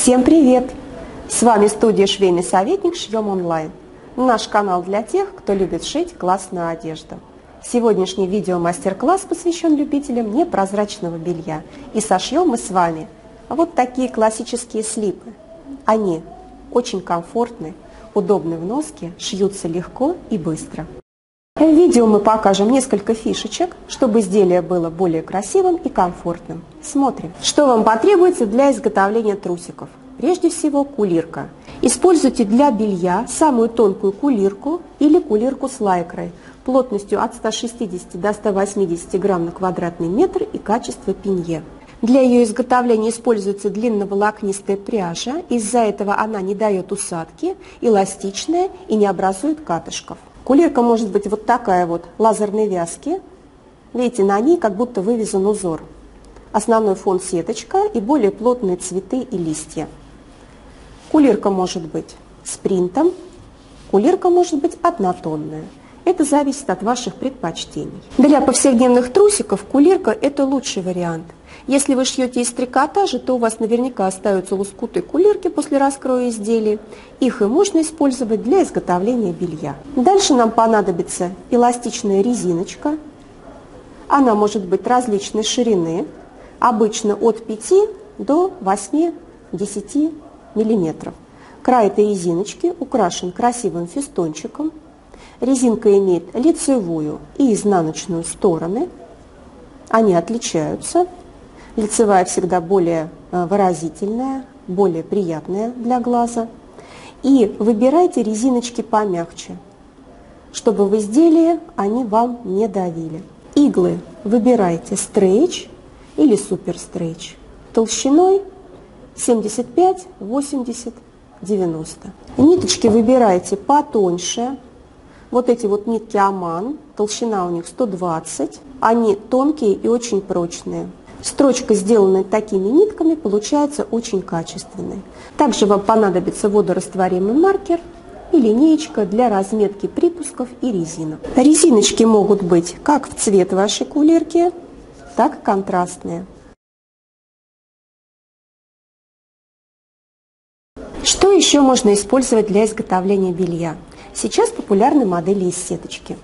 Всем привет! С вами студия «Швейный советник. Шьем онлайн». Наш канал для тех, кто любит шить классную одежду. Сегодняшний видео-мастер-класс посвящен любителям непрозрачного белья. И сошьем мы с вами вот такие классические слипы. Они очень комфортны, удобны в носке, шьются легко и быстро. В видео мы покажем несколько фишечек, чтобы изделие было более красивым и комфортным. Смотрим. Что вам потребуется для изготовления трусиков? Прежде всего кулирка. Используйте для белья самую тонкую кулирку или кулирку с лайкрой плотностью от 160 до 180 грамм на квадратный метр и качество пинье. Для ее изготовления используется длинноволокнистая пряжа, из-за этого она не дает усадки, эластичная и не образует катышков. Кулирка может быть вот такая вот лазерной вязки. Видите, на ней как будто вывязан узор. Основной фон сеточка и более плотные цветы и листья. Кулирка может быть с принтом, кулирка может быть однотонная. Это зависит от ваших предпочтений. Для повседневных трусиков кулирка – это лучший вариант. Если вы шьете из трикотажа, то у вас наверняка остаются лоскуты кулирки после раскроя изделий. Их и можно использовать для изготовления белья. Дальше нам понадобится эластичная резиночка. Она может быть различной ширины, обычно от 5 до 8-10 мм. Край этой резиночки украшен красивым фестончиком. Резинка имеет лицевую и изнаночную стороны. Они отличаются. Лицевая всегда более выразительная, более приятная для глаза. И выбирайте резиночки помягче, чтобы в изделии они вам не давили. Иглы выбирайте стрейч или супер стрейч толщиной 75, 80, 90. Ниточки выбирайте потоньше. Вот эти вот нитки Аман, толщина у них 120. Они тонкие и очень прочные. Строчка, сделанная такими нитками, получается очень качественной. Также вам понадобится водорастворимый маркер и линеечка для разметки припусков и резинок. Резиночки могут быть как в цвет вашей кулирки, так и контрастные. Что еще можно использовать для изготовления белья? Сейчас популярны модели из сеточки.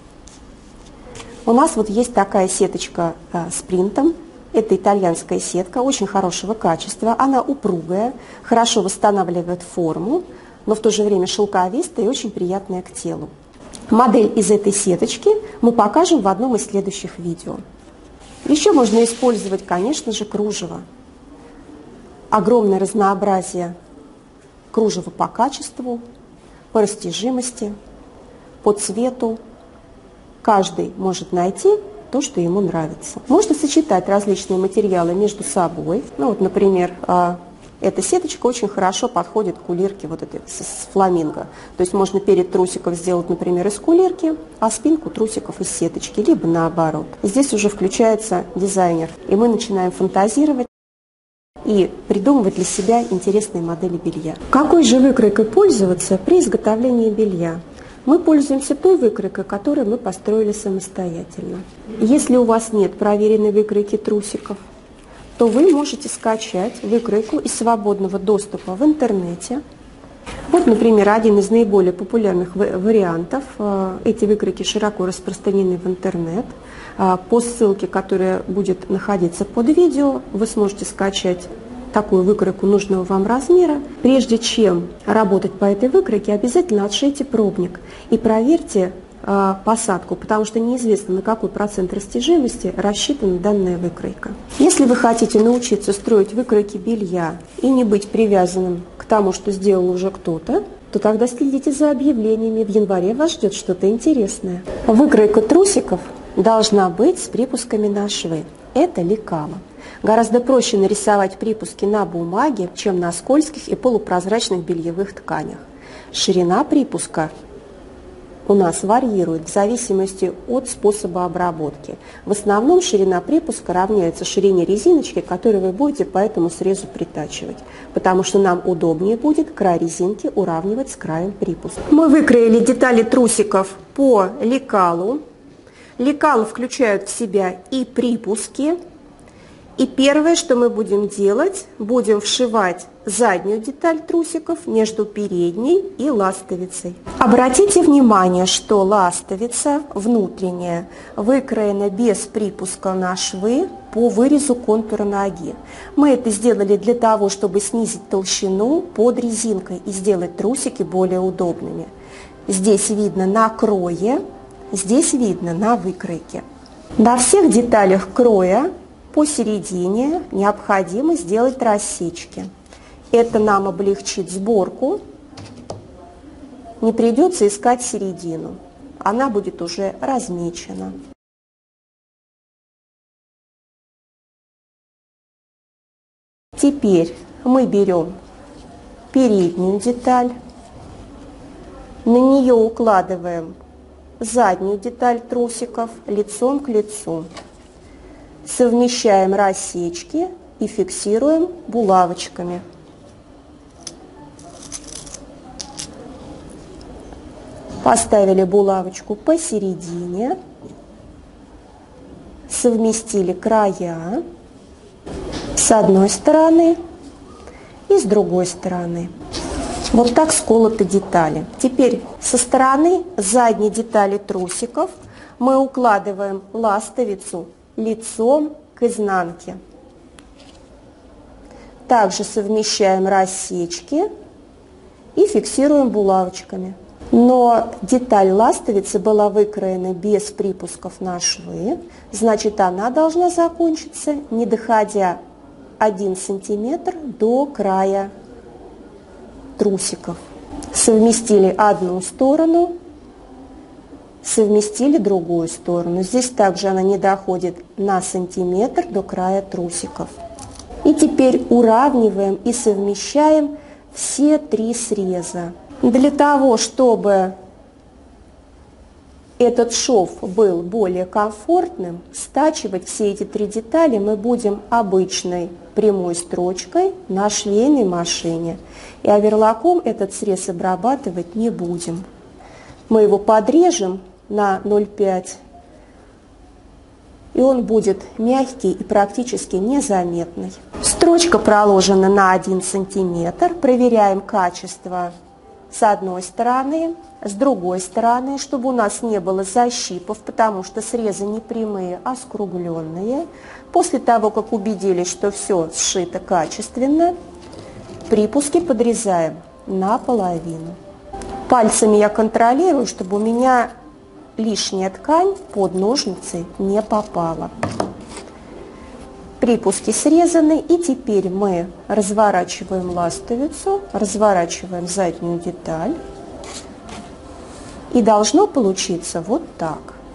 У нас вот есть такая сеточка с принтом. Это итальянская сетка, очень хорошего качества. Она упругая, хорошо восстанавливает форму, но в то же время шелковистая и очень приятная к телу. Модель из этой сеточки мы покажем в одном из следующих видео. Еще можно использовать, конечно же, кружево. Огромное разнообразие кружева по качеству, по растяжимости, по цвету. Каждый может найти то, что ему нравится. Можно сочетать различные материалы между собой. Ну, вот, например, эта сеточка очень хорошо подходит к кулирке вот этой с фламинго. То есть можно перед трусиков сделать, например, из кулирки, а спинку трусиков из сеточки, либо наоборот. Здесь уже включается дизайнер, и мы начинаем фантазировать и придумывать для себя интересные модели белья. Какой же выкройкой пользоваться при изготовлении белья? Мы пользуемся той выкройкой, которую мы построили самостоятельно. Если у вас нет проверенной выкройки трусиков, то вы можете скачать выкройку из свободного доступа в интернете. Вот, например, один из наиболее популярных вариантов. Эти выкройки широко распространены в интернет. По ссылке, которая будет находиться под видео, вы сможете скачать такую выкройку нужного вам размера. Прежде чем работать по этой выкройке, обязательно отшейте пробник и проверьте посадку, потому что неизвестно, на какой процент растяжимости рассчитана данная выкройка. Если вы хотите научиться строить выкройки белья и не быть привязанным к тому, что сделал уже кто-то, то тогда следите за объявлениями. В январе вас ждет что-то интересное. Выкройка трусиков должна быть с припусками на швы. Это лекало. Гораздо проще нарисовать припуски на бумаге, чем на скользких и полупрозрачных бельевых тканях. Ширина припуска у нас варьирует в зависимости от способа обработки. В основном ширина припуска равняется ширине резиночки, которую вы будете по этому срезу притачивать, потому что нам удобнее будет край резинки уравнивать с краем припуска. Мы выкроили детали трусиков по лекалу. Лекалы включают в себя и припуски, И первое, что мы будем делать, будем вшивать заднюю деталь трусиков между передней и ластовицей. Обратите внимание, что ластовица внутренняя выкроена без припуска на швы по вырезу контура ноги. Мы это сделали для того, чтобы снизить толщину под резинкой и сделать трусики более удобными. Здесь видно на крое, здесь видно на выкройке. На всех деталях кроя посередине необходимо сделать рассечки. Это нам облегчит сборку. Не придется искать середину. Она будет уже размечена. Теперь мы берем переднюю деталь. На нее укладываем заднюю деталь трусиков лицом к лицу. Совмещаем рассечки и фиксируем булавочками. Поставили булавочку посередине, совместили края с одной стороны и с другой стороны. Вот так сколоты детали. Теперь со стороны задней детали трусиков мы укладываем ластовицу лицом к изнанке. Также совмещаем рассечки и фиксируем булавочками. Но деталь ластовицы была выкроена без припусков на швы, значит, она должна закончиться, не доходя 1 сантиметр до края трусиков. Совместили одну сторону, совместили другую сторону. Здесь также она не доходит на сантиметр до края трусиков. И теперь уравниваем и совмещаем все 3 среза. Для того, чтобы этот шов был более комфортным, стачивать все эти 3 детали мы будем обычной прямой строчкой на швейной машине. И оверлоком этот срез обрабатывать не будем. Мы его подрежем на 0,5, и он будет мягкий и практически незаметный. Строчка проложена на 1 сантиметр. Проверяем качество с одной стороны, с другой стороны, чтобы у нас не было защипов, потому что срезы не прямые, а скругленные. После того, как убедились, что все сшито качественно, припуски подрезаем наполовину. Пальцами я контролирую, чтобы у меня лишняя ткань под ножницы не попала. Припуски срезаны, и теперь мы разворачиваем ластовицу, разворачиваем заднюю деталь. И должно получиться вот так.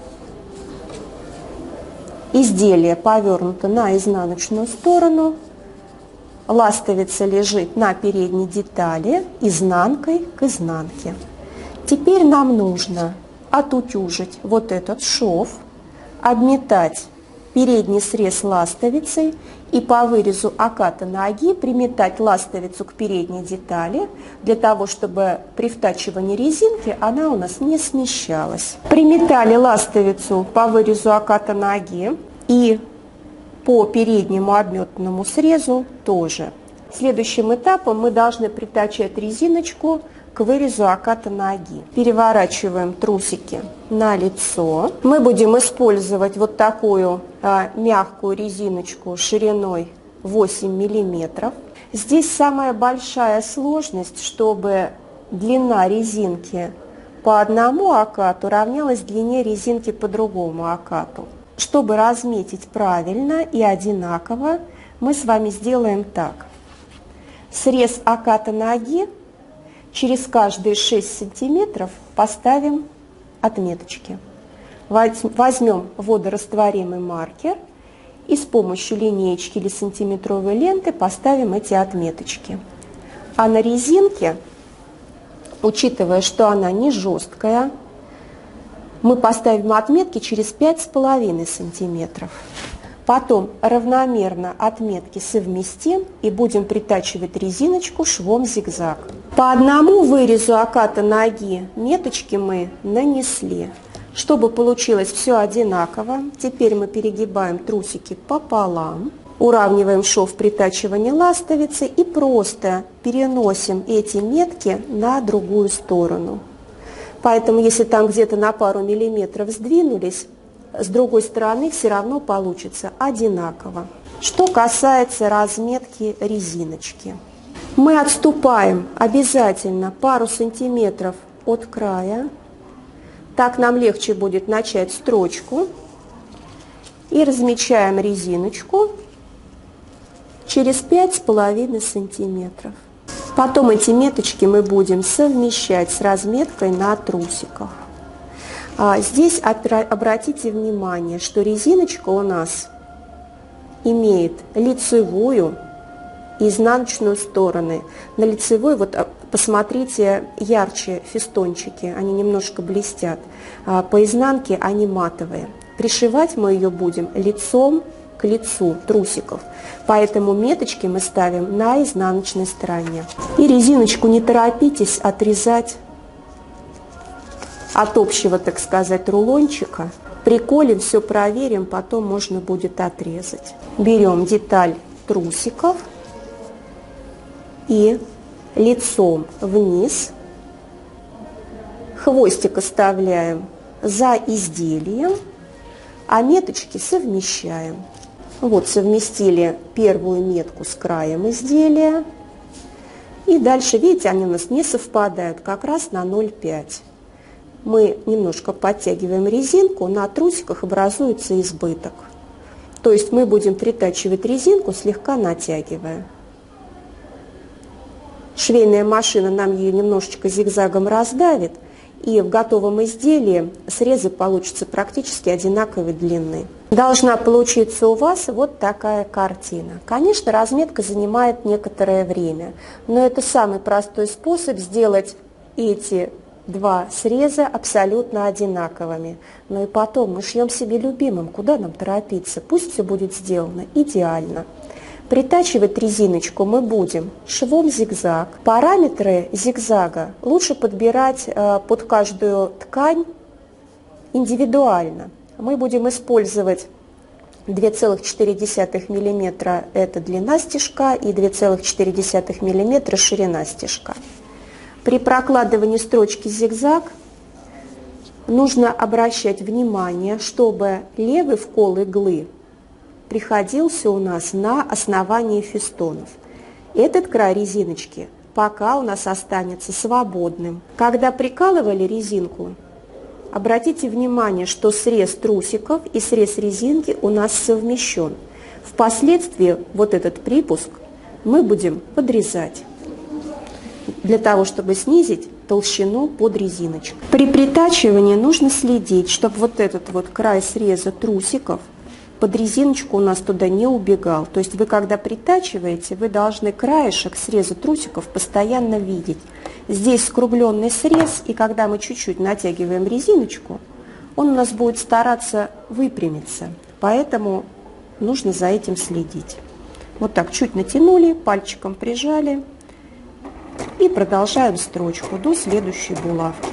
Изделие повернуто на изнаночную сторону. Ластовица лежит на передней детали изнанкой к изнанке. Теперь нам нужно отутюжить вот этот шов, обметать передний срез ластовицей и по вырезу оката ноги приметать ластовицу к передней детали, для того, чтобы при втачивании резинки она у нас не смещалась. Приметали ластовицу по вырезу оката ноги и по переднему обметанному срезу тоже. Следующим этапом мы должны притачать резиночку к вырезу оката ноги. Переворачиваем трусики на лицо. Мы будем использовать вот такую мягкую резиночку шириной 8 мм. Здесь самая большая сложность, чтобы длина резинки по одному окату равнялась длине резинки по другому окату. Чтобы разметить правильно и одинаково, мы с вами сделаем так. Срез оката ноги через каждые 6 сантиметров поставим отметочки. Возьмем водорастворимый маркер и с помощью линеечки или сантиметровой ленты поставим эти отметочки. А на резинке, учитывая, что она не жесткая, мы поставим отметки через 5,5 сантиметров. Потом равномерно отметки совместим и будем притачивать резиночку швом зигзаг. По одному вырезу оката ноги меточки мы нанесли. Чтобы получилось все одинаково, теперь мы перегибаем трусики пополам Уравниваем шов притачивания ластовицы и просто переносим эти метки на другую сторону. Поэтому, если там где-то на пару миллиметров сдвинулись, с другой стороны все равно получится одинаково. Что касается разметки резиночки. Мы отступаем обязательно пару сантиметров от края. Так нам легче будет начать строчку. И размечаем резиночку через 5,5 сантиметров. Потом эти меточки мы будем совмещать с разметкой на трусиках. Здесь обратите внимание, что резиночка у нас имеет лицевую и изнаночную стороны. На лицевой, вот посмотрите, ярче фестончики, они немножко блестят. По изнанке они матовые. Пришивать мы ее будем лицом к лицу трусиков, поэтому меточки мы ставим на изнаночной стороне. И резиночку не торопитесь отрезать от общего, так сказать, рулончика. Приколем, все проверим, потом можно будет отрезать. Берем деталь трусиков и лицом вниз, хвостик оставляем за изделием, а меточки совмещаем. Вот совместили первую метку с краем изделия. И дальше, видите, они у нас не совпадают, как раз на 0,5. Мы немножко подтягиваем резинку, на трусиках образуется избыток. То есть мы будем притачивать резинку, слегка натягивая. Швейная машина нам ее немножечко зигзагом раздавит, и в готовом изделии срезы получатся практически одинаковой длины. Должна получиться у вас вот такая картина. Конечно, разметка занимает некоторое время, но это самый простой способ сделать эти два среза абсолютно одинаковыми. Ну и потом мы шьем себе любимым, куда нам торопиться, пусть все будет сделано идеально. Притачивать резиночку мы будем швом зигзаг. Параметры зигзага лучше подбирать под каждую ткань индивидуально. Мы будем использовать 2,4 мм это длина стежка и 2,4 мм ширина стежка. При прокладывании строчки зигзаг нужно обращать внимание, чтобы левый вкол иглы приходился у нас на основании фестонов. Этот край резиночки пока у нас останется свободным. Когда прикалывали резинку, обратите внимание, что срез трусиков и срез резинки у нас совмещен. Впоследствии вот этот припуск мы будем подрезать, для того, чтобы снизить толщину под резиночку. При притачивании нужно следить, чтобы вот этот вот край среза трусиков под резиночку у нас туда не убегал. То есть вы, когда притачиваете, вы должны краешек среза трусиков постоянно видеть. Здесь скругленный срез, и когда мы чуть-чуть натягиваем резиночку, он у нас будет стараться выпрямиться. Поэтому нужно за этим следить. Вот так чуть натянули, пальчиком прижали и продолжаем строчку до следующей булавки.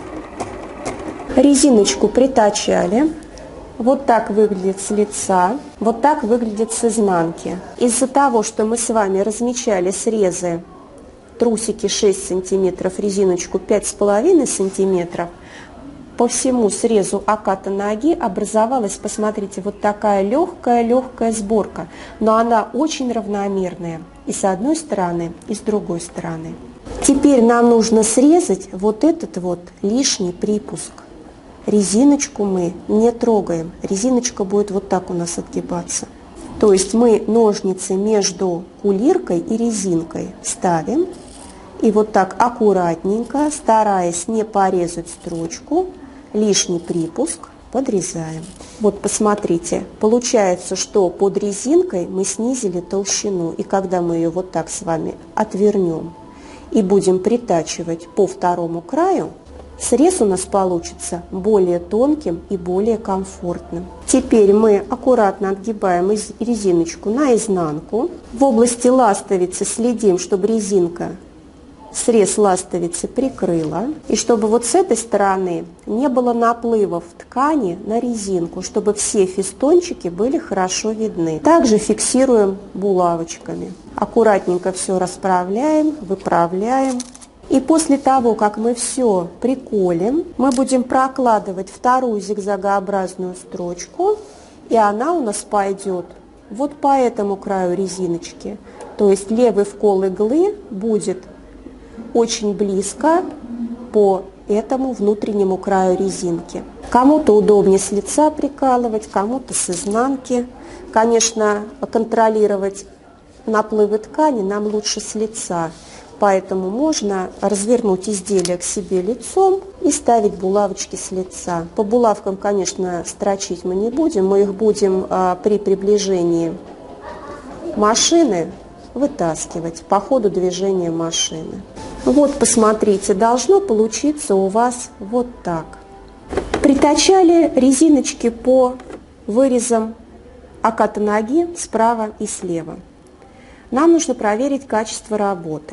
Резиночку притачали. Вот так выглядит с лица, вот так выглядит с изнанки. Из-за того, что мы с вами размечали срезы, трусики 6 см, резиночку 5,5 см, по всему срезу оката ноги образовалась, посмотрите, вот такая легкая сборка, но она очень равномерная и с одной стороны, и с другой стороны. Теперь нам нужно срезать вот этот вот лишний припуск. Резиночку мы не трогаем, резиночка будет вот так у нас отгибаться. То есть мы ножницы между кулиркой и резинкой ставим и вот так аккуратненько, стараясь не порезать строчку, лишний припуск подрезаем. Вот посмотрите, получается, что под резинкой мы снизили толщину, и когда мы ее вот так с вами отвернем и будем притачивать по второму краю, срез у нас получится более тонким и более комфортным. Теперь мы аккуратно отгибаем резиночку наизнанку. В области ластовицы следим, чтобы резинка срез ластовицы прикрыла. И чтобы вот с этой стороны не было наплывов ткани на резинку, чтобы все фестончики были хорошо видны. Также фиксируем булавочками. Аккуратненько все расправляем, выправляем. И после того, как мы все приколем, мы будем прокладывать вторую зигзагообразную строчку, и она у нас пойдет вот по этому краю резиночки. То есть левый вкол иглы будет очень близко по этому внутреннему краю резинки. Кому-то удобнее с лица прикалывать, кому-то с изнанки. Конечно, контролировать наплывы ткани нам лучше с лица, поэтому можно развернуть изделие к себе лицом и ставить булавочки с лица. По булавкам, конечно, строчить мы не будем, мы их будем при приближении машины вытаскивать по ходу движения машины. Вот, посмотрите, должно получиться у вас вот так. Притачали резиночки по вырезам оката ноги справа и слева. Нам нужно проверить качество работы.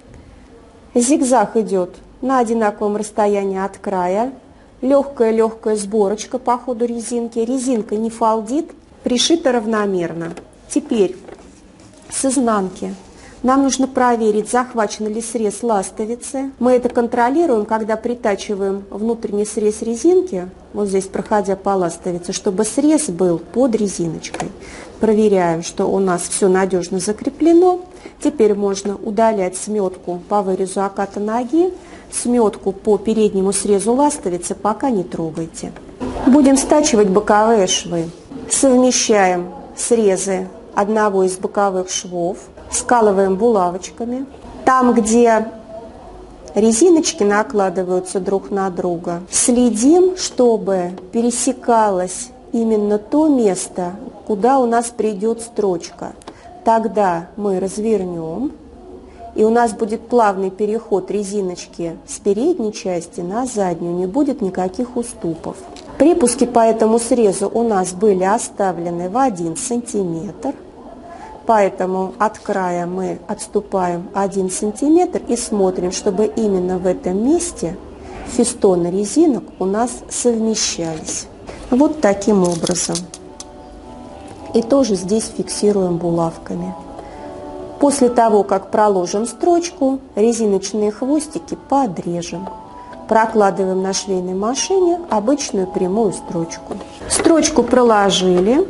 Зигзаг идет на одинаковом расстоянии от края. Легкая сборочка по ходу резинки. Резинка не фалдит, пришита равномерно. Теперь с изнанки нам нужно проверить, захвачен ли срез ластовицы. Мы это контролируем, когда притачиваем внутренний срез резинки, вот здесь проходя по ластовице, чтобы срез был под резиночкой. Проверяем, что у нас все надежно закреплено. Теперь можно удалять сметку по вырезу оката ноги, сметку по переднему срезу ластовицы пока не трогайте. Будем стачивать боковые швы. Совмещаем срезы одного из боковых швов, скалываем булавочками. Там, где резиночки накладываются друг на друга, следим, чтобы пересекалось именно то место, куда у нас придет строчка. Тогда мы развернем, и у нас будет плавный переход резиночки с передней части на заднюю, не будет никаких уступов. Припуски по этому срезу у нас были оставлены в 1 сантиметр, поэтому от края мы отступаем 1 сантиметр и смотрим, чтобы именно в этом месте фестоны резинок у нас совмещались. Вот таким образом. И тоже здесь фиксируем булавками. После того, как проложим строчку, резиночные хвостики подрежем. Прокладываем на швейной машине обычную прямую строчку. Строчку проложили,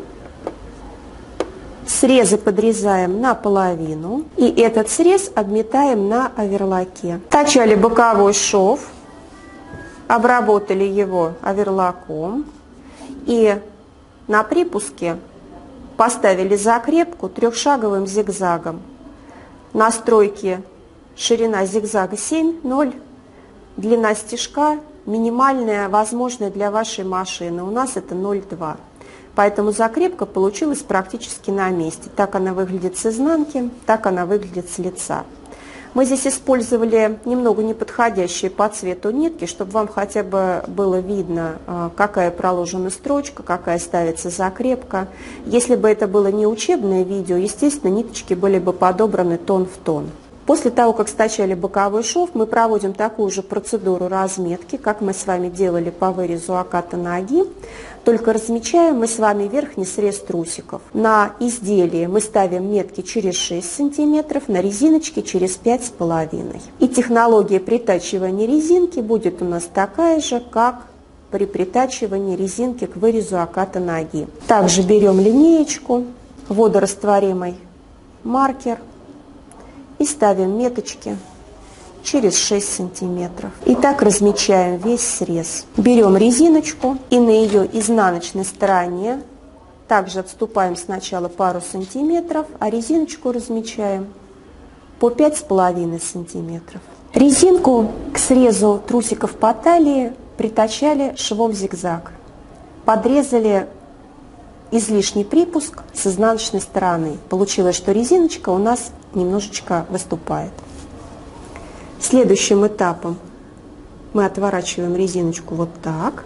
срезы подрезаем наполовину, и этот срез обметаем на оверлоке. Точали боковой шов, обработали его оверлоком и на припуске поставили закрепку трехшаговым зигзагом. Настройки: ширина зигзага 7,0, длина стежка минимальная, возможная для вашей машины. У нас это 0,2. Поэтому закрепка получилась практически на месте. Так она выглядит с изнанки, так она выглядит с лица. Мы здесь использовали немного неподходящие по цвету нитки, чтобы вам хотя бы было видно, какая проложена строчка, какая ставится закрепка. Если бы это было не учебное видео, естественно, ниточки были бы подобраны тон в тон. После того, как стачали боковой шов, мы проводим такую же процедуру разметки, как мы с вами делали по вырезу оката ноги. Только размечаем мы с вами верхний срез трусиков. На изделие мы ставим метки через 6 см, на резиночке через 5,5. И технология притачивания резинки будет у нас такая же, как при притачивании резинки к вырезу оката ноги. Также берем линеечку, водорастворимый маркер и ставим меточки через 6 сантиметров. И так размечаем весь срез. Берем резиночку и на ее изнаночной стороне также отступаем сначала пару сантиметров, а резиночку размечаем по 5,5 сантиметров. Резинку к срезу трусиков по талии притачали швом зигзаг. Подрезали излишний припуск с изнаночной стороны. Получилось, что резиночка у нас немножечко выступает. Следующим этапом мы отворачиваем резиночку вот так.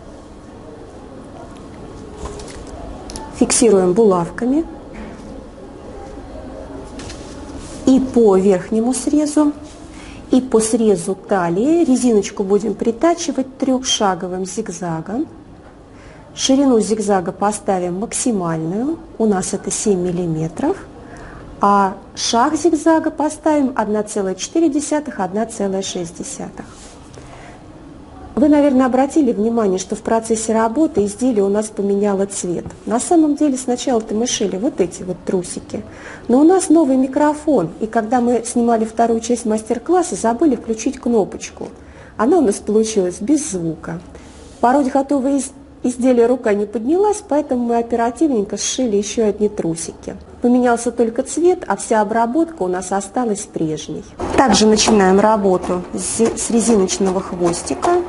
Фиксируем булавками. И по верхнему срезу, И по срезу талии резиночку будем притачивать трехшаговым зигзагом. Ширину зигзага поставим максимальную, у нас это 7 мм, а шаг зигзага поставим 1,4–1,6. Вы, наверное, обратили внимание, что в процессе работы изделие у нас поменяло цвет. На самом деле сначала-то мы шили вот эти вот трусики, но у нас новый микрофон, и когда мы снимали вторую часть мастер-класса, забыли включить кнопочку. Она у нас получилась без звука. Пороть готовое изделие рука не поднялась, поэтому мы оперативненько сшили еще одни трусики. Поменялся только цвет, а вся обработка у нас осталась прежней. Также начинаем работу с резиночного хвостика.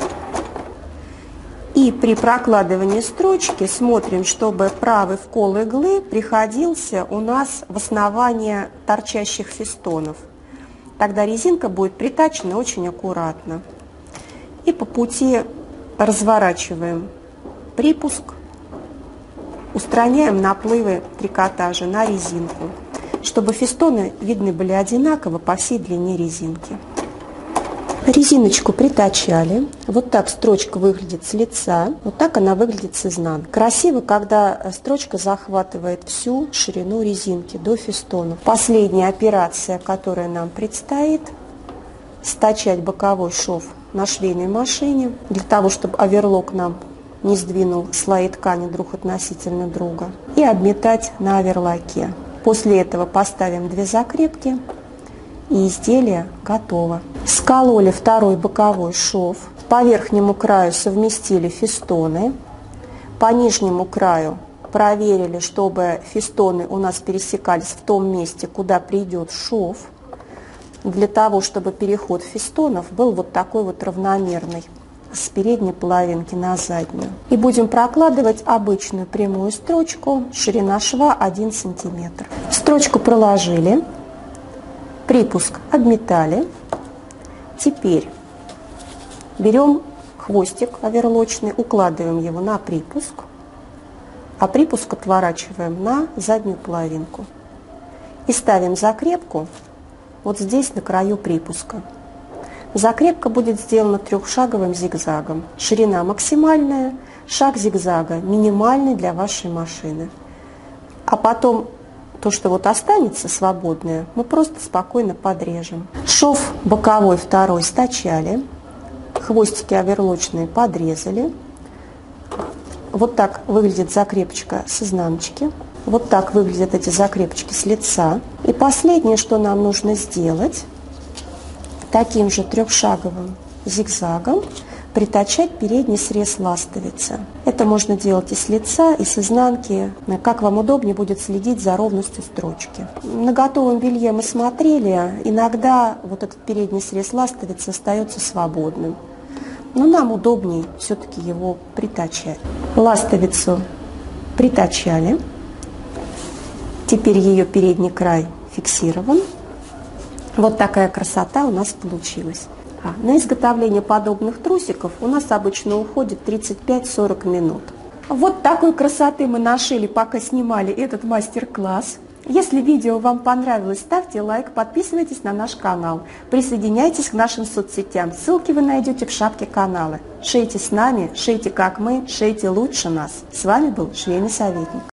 И при прокладывании строчки смотрим, чтобы правый вкол иглы приходился у нас в основание торчащих фестонов. Тогда резинка будет притачена очень аккуратно. И по пути разворачиваем припуск, устраняем наплывы трикотажа на резинку, чтобы фестоны видны были одинаково по всей длине резинки. Резиночку притачали. Вот так строчка выглядит с лица, вот так она выглядит с изнанки. Красиво, когда строчка захватывает всю ширину резинки до фестонов. Последняя операция, которая нам предстоит, стачать боковой шов на швейной машине, для того, чтобы оверлок нам не сдвинул слои ткани друг относительно друга, и обметать на оверлоке. После этого поставим 2 закрепки, и изделие готово. Скололи второй боковой шов, по верхнему краю совместили фестоны, по нижнему краю проверили, чтобы фестоны у нас пересекались в том месте, куда придет шов, для того, чтобы переход фестонов был вот такой вот равномерный, с передней половинки на заднюю. И будем прокладывать обычную прямую строчку, ширина шва 1 см. Строчку проложили, припуск обметали. Теперь берем хвостик оверлочный, укладываем его на припуск, а припуск отворачиваем на заднюю половинку. И ставим закрепку вот здесь на краю припуска. Закрепка будет сделана трехшаговым зигзагом. Ширина максимальная, шаг зигзага минимальный для вашей машины. А потом то, что вот останется свободное, мы просто спокойно подрежем. Шов боковой второй стачали, хвостики оверлочные подрезали. Вот так выглядит закрепочка с изнаночки. Вот так выглядят эти закрепочки с лица. И последнее, что нам нужно сделать, таким же трехшаговым зигзагом притачать передний срез ластовицы. Это можно делать и с лица, и с изнанки, как вам удобнее будет следить за ровностью строчки. На готовом белье мы смотрели, иногда вот этот передний срез ластовицы остается свободным, но нам удобнее все-таки его притачать. Ластовицу притачали, теперь ее передний край фиксирован. Вот такая красота у нас получилась. На изготовление подобных трусиков у нас обычно уходит 35-40 минут. Вот такой красоты мы нашили, пока снимали этот мастер-класс. Если видео вам понравилось, ставьте лайк, подписывайтесь на наш канал, присоединяйтесь к нашим соцсетям. Ссылки вы найдете в шапке канала. Шейте с нами, шейте как мы, шейте лучше нас. С вами был швейный советник.